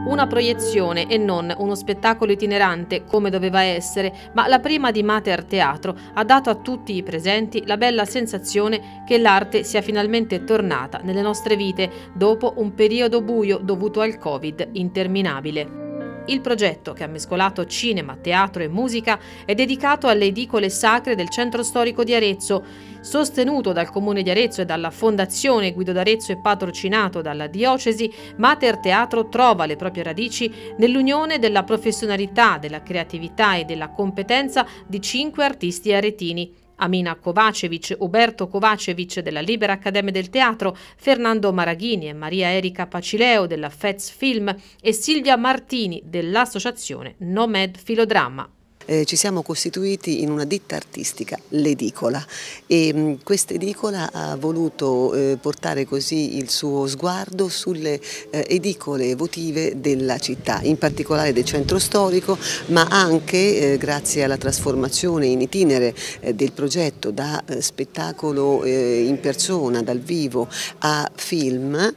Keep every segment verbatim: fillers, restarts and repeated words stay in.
Una proiezione e non uno spettacolo itinerante come doveva essere, ma la prima di Mater Teatro ha dato a tutti i presenti la bella sensazione che l'arte sia finalmente tornata nelle nostre vite dopo un periodo buio dovuto al Covid interminabile. Il progetto, che ha mescolato cinema, teatro e musica, è dedicato alle edicole sacre del centro storico di Arezzo. Sostenuto dal Comune di Arezzo e dalla Fondazione Guido d'Arezzo e patrocinato dalla Diocesi, Mater Teatro trova le proprie radici nell'unione della professionalità, della creatività e della competenza di cinque artisti aretini: Amina Kovacevic, Uberto Kovacevic della Libera Accademia del Teatro, Fernando Maraghini e Maria Erika Pacileo della F E Z Film e Silvia Martini dell'associazione Nomed Filodramma. Eh, ci siamo costituiti in una ditta artistica, l'Edicola, e questa edicola ha voluto eh, portare così il suo sguardo sulle eh, edicole votive della città, in particolare del centro storico, ma anche eh, grazie alla trasformazione in itinere eh, del progetto da eh, spettacolo eh, in persona, dal vivo, a film,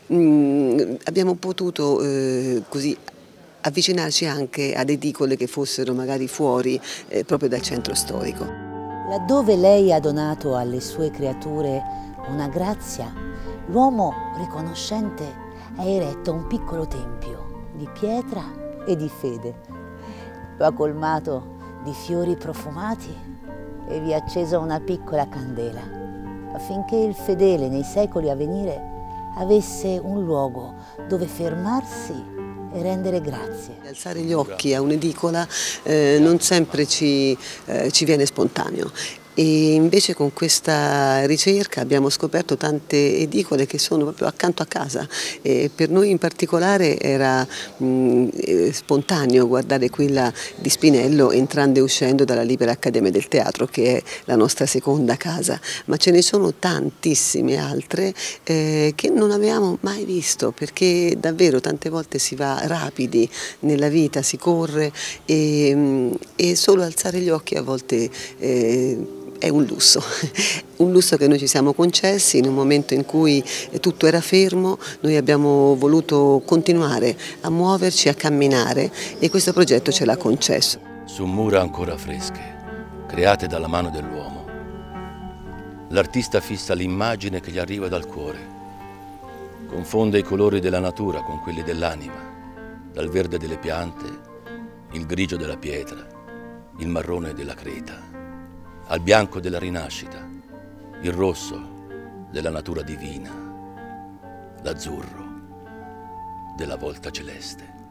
mh, abbiamo potuto eh, così avvicinarci anche ad edicole che fossero magari fuori eh, proprio dal centro storico. Laddove lei ha donato alle sue creature una grazia, l'uomo riconoscente ha eretto un piccolo tempio di pietra e di fede. Lo ha colmato di fiori profumati e vi ha acceso una piccola candela, affinché il fedele nei secoli a venire avesse un luogo dove fermarsi e rendere grazie. Alzare gli occhi a un'edicola eh, non sempre ci, eh, ci viene spontaneo. E invece con questa ricerca abbiamo scoperto tante edicole che sono proprio accanto a casa, e per noi in particolare era mh, spontaneo guardare quella di Spinello entrando e uscendo dalla Libera Accademia del Teatro, che è la nostra seconda casa, ma ce ne sono tantissime altre eh, che non avevamo mai visto, perché davvero tante volte si va rapidi nella vita, si corre e, mh, e solo alzare gli occhi a volte eh, è un lusso, un lusso che noi ci siamo concessi in un momento in cui tutto era fermo. Noi abbiamo voluto continuare a muoverci, a camminare, e questo progetto ce l'ha concesso. Su mura ancora fresche, create dalla mano dell'uomo, l'artista fissa l'immagine che gli arriva dal cuore, confonde i colori della natura con quelli dell'anima, dal verde delle piante, il grigio della pietra, il marrone della creta, al bianco della rinascita, il rosso della natura divina, l'azzurro della volta celeste.